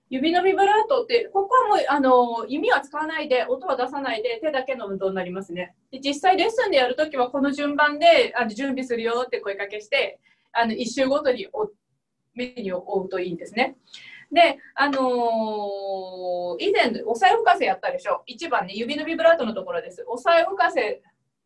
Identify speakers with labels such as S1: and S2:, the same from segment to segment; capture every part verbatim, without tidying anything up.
S1: 指のビブラートって、ここはもうあの弓は使わないで、音は出さないで、手だけの運動になりますね。で実際レッスンでやるときは、この順番であの準備するよって声かけして、あのいっ週ごとにメニューを追うといいんですね。で、あのー、以前、押さえふかせやったでしょ。いちばんね、指のビブラートのところです。押さえふかせ、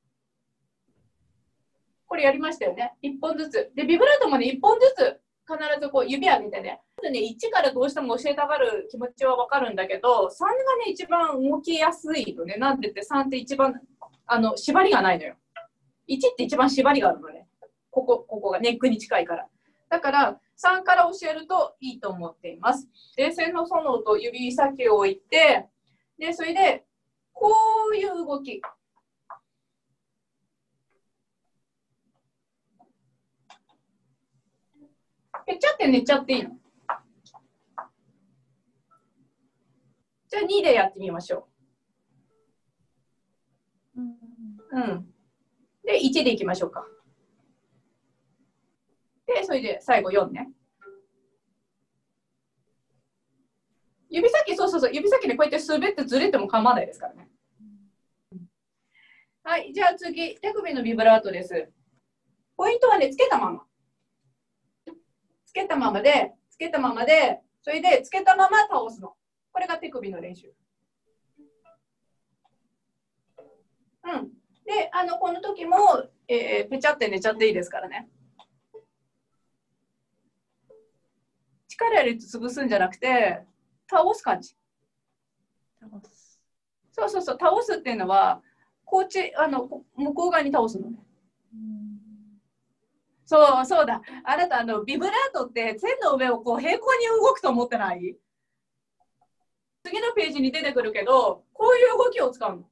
S1: これやりましたよね。いっぽんずつ。で、ビブラートもね、いっぽんずつ必ずこう指上げてね。ね、いちからどうしても教えたがる気持ちはわかるんだけど、さんがね、一番動きやすいのね。なんでってさんって一番あの縛りがないのよ。いちって一番縛りがあるのね。ここ、ここがネックに近いから。だからさんから教えるといいと思っています。冷戦のソノと指先を置いて、で、それでこういう動き。ぺちゃって寝ちゃっていいの。じゃあにでやってみましょう。うん。で、いちでいきましょうか。で、それで最後よんね。指先、そうそうそう、指先でこうやって滑ってずれても構わないですからね。はい、じゃあ次、手首のビブラートです。ポイントはね、つけたまま。つけたままで、つけたままで、それでつけたまま倒すの。これが手首の練習。うん。で、あの、この時も、えー、ぺちゃって寝ちゃっていいですからね。力入れて潰すんじゃなくて、倒す感じ。倒す。そうそうそう、倒すっていうのは、こっち、あの、向こう側に倒すのね。そうそうだ。あなた、あの、ビブラートって線の上をこう平行に動くと思ってない？次のページに出てくるけど、こういう動きを使うの。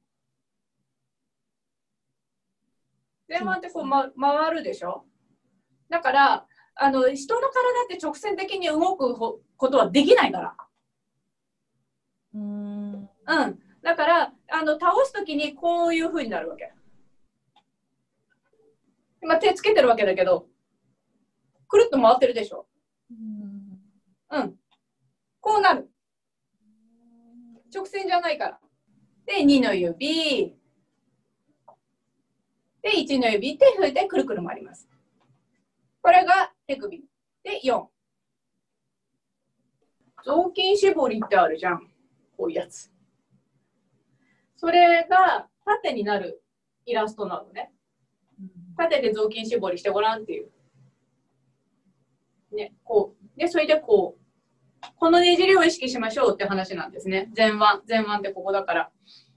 S1: 前腕ってこう、ま、回るでしょ。だから、あの、人の体って直線的に動くことはできないから。うん。うん。だから、あの、倒すときにこういうふうになるわけ。今手つけてるわけだけど、くるっと回ってるでしょ。うん。うん。こうなる。直線じゃないから。で、にの指。で、いちの指ってそれでくるくる回ります。これが手首。で、よん。雑巾絞りってあるじゃん。こういうやつ。それが縦になるイラストなのね。縦で雑巾絞りしてごらんっていう。ね、こう。で、それでこう。このねじりを意識しましょうって話なんですね。前腕。前腕ってここだから。